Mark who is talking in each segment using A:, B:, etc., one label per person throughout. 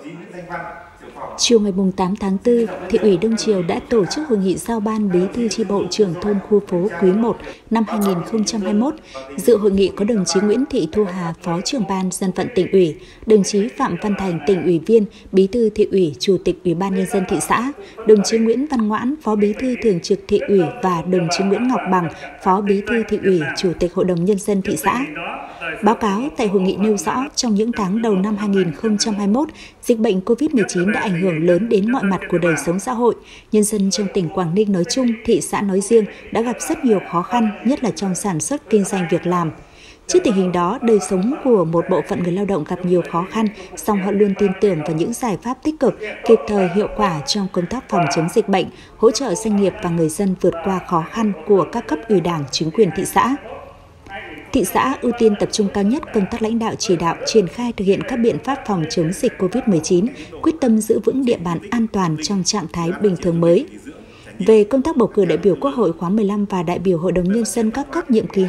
A: Chiều ngày 8 tháng 4, Thị ủy Đông Triều đã tổ chức hội nghị giao ban bí thư chi bộ trưởng thôn khu phố quý 1 năm 2021. Dự hội nghị có đồng chí Nguyễn Thị Thu Hà, Phó trưởng ban dân vận tỉnh ủy, đồng chí Phạm Văn Thành, tỉnh ủy viên, bí thư thị ủy, chủ tịch Ủy ban nhân dân thị xã, đồng chí Nguyễn Văn Ngoãn, Phó bí thư thường trực thị ủy và đồng chí Nguyễn Ngọc Bằng, Phó bí thư thị ủy, chủ tịch Hội đồng nhân dân thị xã. Báo cáo tại hội nghị nêu rõ, trong những tháng đầu năm 2021, dịch bệnh COVID-19 đã ảnh hưởng lớn đến mọi mặt của đời sống xã hội. Nhân dân trong tỉnh Quảng Ninh nói chung, thị xã nói riêng đã gặp rất nhiều khó khăn, nhất là trong sản xuất, kinh doanh, việc làm. Trước tình hình đó, đời sống của một bộ phận người lao động gặp nhiều khó khăn, song họ luôn tin tưởng vào những giải pháp tích cực, kịp thời, hiệu quả trong công tác phòng chống dịch bệnh, hỗ trợ doanh nghiệp và người dân vượt qua khó khăn của các cấp ủy Đảng, chính quyền thị xã. Thị xã ưu tiên tập trung cao nhất công tác lãnh đạo chỉ đạo, triển khai thực hiện các biện pháp phòng chống dịch COVID-19, quyết tâm giữ vững địa bàn an toàn trong trạng thái bình thường mới. Về công tác bầu cử đại biểu Quốc hội khóa 15 và đại biểu Hội đồng Nhân dân các cấp nhiệm kỳ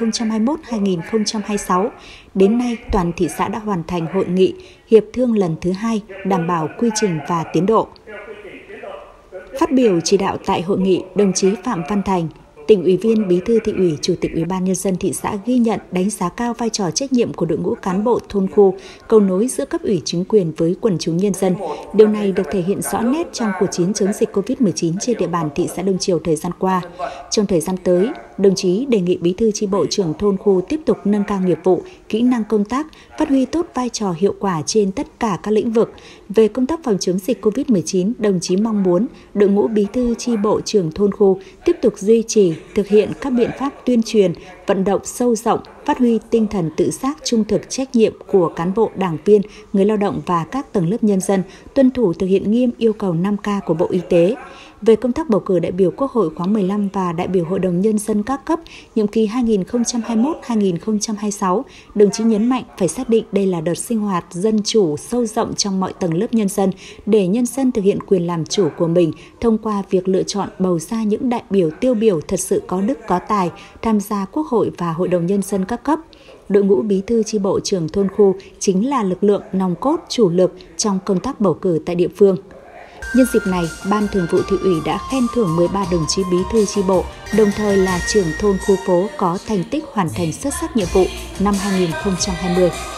A: 2021-2026, đến nay toàn thị xã đã hoàn thành hội nghị hiệp thương lần thứ 2, đảm bảo quy trình và tiến độ. Phát biểu chỉ đạo tại hội nghị, đồng chí Phạm Văn Thành, tỉnh ủy viên, bí thư thị ủy, chủ tịch Ủy ban nhân dân thị xã ghi nhận, đánh giá cao vai trò trách nhiệm của đội ngũ cán bộ thôn khu, cầu nối giữa cấp ủy chính quyền với quần chúng nhân dân. Điều này được thể hiện rõ nét trong cuộc chiến chống dịch COVID-19 trên địa bàn thị xã Đông Triều thời gian qua. Trong thời gian tới, đồng chí đề nghị bí thư chi bộ trưởng thôn khu tiếp tục nâng cao nghiệp vụ, kỹ năng công tác, phát huy tốt vai trò hiệu quả trên tất cả các lĩnh vực. Về công tác phòng chống dịch COVID-19, đồng chí mong muốn đội ngũ bí thư chi bộ trưởng thôn khu tiếp tục duy trì, thực hiện các biện pháp tuyên truyền, vận động sâu rộng, phát huy tinh thần tự giác, trung thực, trách nhiệm của cán bộ, đảng viên, người lao động và các tầng lớp nhân dân, tuân thủ thực hiện nghiêm yêu cầu 5K của Bộ Y tế. Về công tác bầu cử đại biểu Quốc hội khóa 15 và đại biểu Hội đồng Nhân dân các cấp, nhiệm kỳ 2021-2026, đồng chí nhấn mạnh phải xác định đây là đợt sinh hoạt dân chủ sâu rộng trong mọi tầng lớp nhân dân, để nhân dân thực hiện quyền làm chủ của mình thông qua việc lựa chọn bầu ra những đại biểu tiêu biểu thật sự có đức có tài tham gia Quốc hội và Hội đồng Nhân dân các cấp. Đội ngũ bí thư chi bộ trưởng thôn khu chính là lực lượng nòng cốt chủ lực trong công tác bầu cử tại địa phương. Nhân dịp này, Ban Thường vụ Thị ủy đã khen thưởng 13 đồng chí bí thư chi bộ, đồng thời là trưởng thôn khu phố có thành tích hoàn thành xuất sắc nhiệm vụ năm 2020.